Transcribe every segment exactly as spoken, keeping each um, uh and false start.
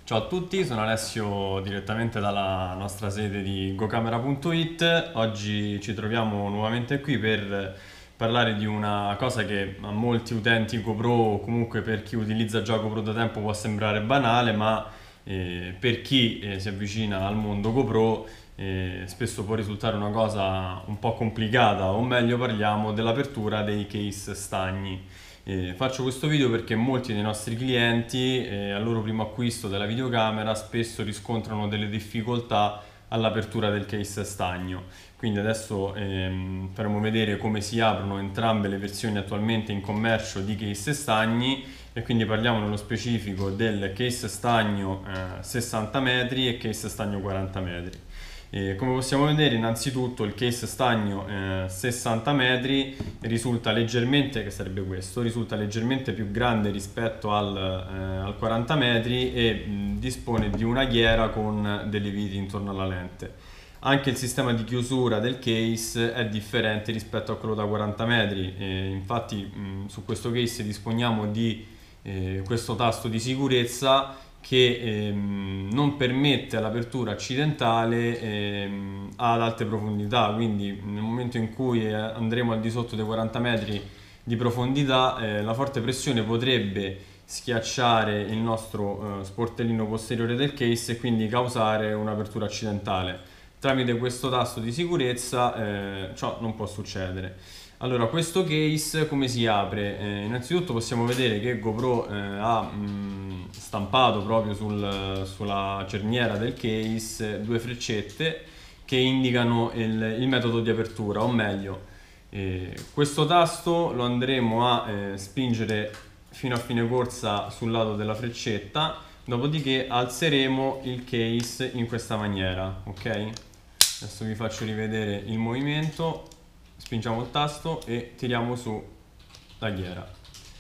Ciao a tutti, sono Alessio direttamente dalla nostra sede di gocamera punto it. Oggi ci troviamo nuovamente qui per parlare di una cosa che a molti utenti GoPro o comunque per chi utilizza già GoPro da tempo può sembrare banale, ma eh, per chi eh, si avvicina al mondo GoPro eh, spesso può risultare una cosa un po' complicata, o meglio parliamo dell'apertura dei case stagni. Eh, faccio questo video perché molti dei nostri clienti eh, al loro primo acquisto della videocamera spesso riscontrano delle difficoltà all'apertura del case stagno. Quindi adesso ehm, faremo vedere come si aprono entrambe le versioni attualmente in commercio di case stagni, e quindi parliamo nello specifico del case stagno eh, sessanta metri e case stagno quaranta metri. E come possiamo vedere, innanzitutto il case stagno eh, sessanta metri risulta leggermente, che sarebbe questo, risulta leggermente più grande rispetto al, eh, al quaranta metri e mh, dispone di una ghiera con delle viti intorno alla lente. Anche il sistema di chiusura del case è differente rispetto a quello da quaranta metri, e infatti mh, su questo case disponiamo di eh, questo tasto di sicurezza che ehm, non permette l'apertura accidentale ehm, ad alte profondità, quindi nel momento in cui eh, andremo al di sotto dei quaranta metri di profondità eh, la forte pressione potrebbe schiacciare il nostro eh, sportellino posteriore del case e quindi causare un'apertura accidentale. Tramite questo tasto di sicurezza eh, ciò non può succedere. Allora, questo case come si apre? Eh, innanzitutto possiamo vedere che GoPro eh, ha mh, stampato proprio sul, sulla cerniera del case due freccette che indicano il, il metodo di apertura, o meglio, eh, questo tasto lo andremo a eh, spingere fino a fine corsa sul lato della freccetta, dopodiché alzeremo il case in questa maniera, ok? Adesso vi faccio rivedere il movimento. Spingiamo il tasto e tiriamo su la ghiera.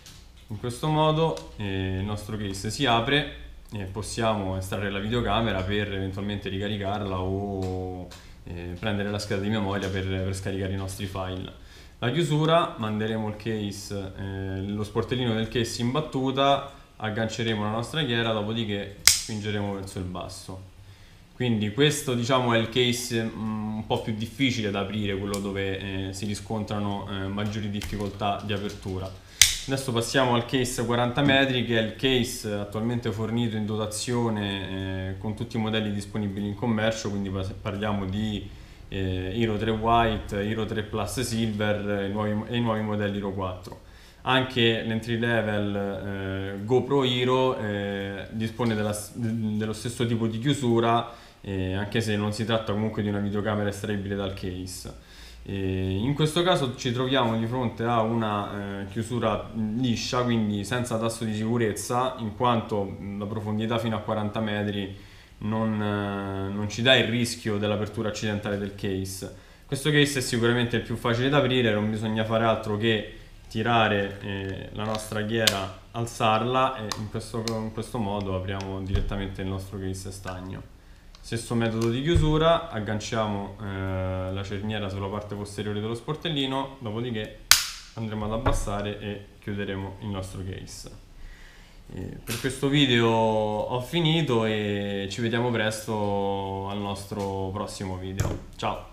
In questo modo eh, il nostro case si apre e possiamo estrarre la videocamera per eventualmente ricaricarla o eh, prendere la scheda di memoria per, per scaricare i nostri file. La chiusura: manderemo il case, eh, lo sportellino del case in battuta, agganceremo la nostra ghiera, dopodiché spingeremo verso il basso. Quindi questo, diciamo, è il case mh, un po' più difficile da aprire, quello dove eh, si riscontrano eh, maggiori difficoltà di apertura. Adesso passiamo al case quaranta metri, che è il case attualmente fornito in dotazione eh, con tutti i modelli disponibili in commercio, quindi parliamo di eh, Hero tre White, Hero tre Plus Silver e i nuovi, e i nuovi modelli Hero quattro. Anche l'entry level eh, GoPro Hero eh, dispone della, dello stesso tipo di chiusura, eh, anche se non si tratta comunque di una videocamera estraibile dal case. Eh, in questo caso ci troviamo di fronte a una eh, chiusura liscia, quindi senza tasto di sicurezza, in quanto la profondità fino a quaranta metri non, eh, non ci dà il rischio dell'apertura accidentale del case. Questo case è sicuramente il più facile da aprire, non bisogna fare altro che tirare eh, la nostra ghiera, alzarla e in questo, in questo modo apriamo direttamente il nostro case stagno. Stesso metodo di chiusura: agganciamo eh, la cerniera sulla parte posteriore dello sportellino, dopodiché andremo ad abbassare e chiuderemo il nostro case. E per questo video ho finito e ci vediamo presto al nostro prossimo video. Ciao!